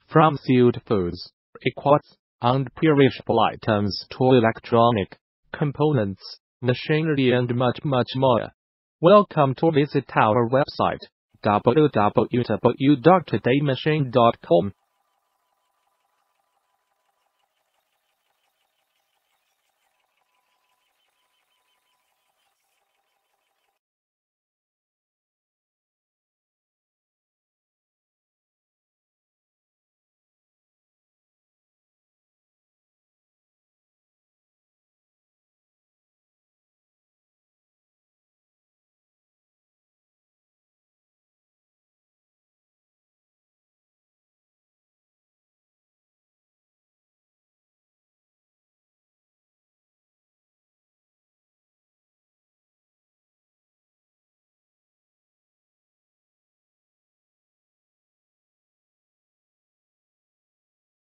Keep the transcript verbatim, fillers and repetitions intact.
From sealed foods, equipment, and perishable items to electronic components, machinery and much much more. Welcome to visit our website w w w dot today machine dot com.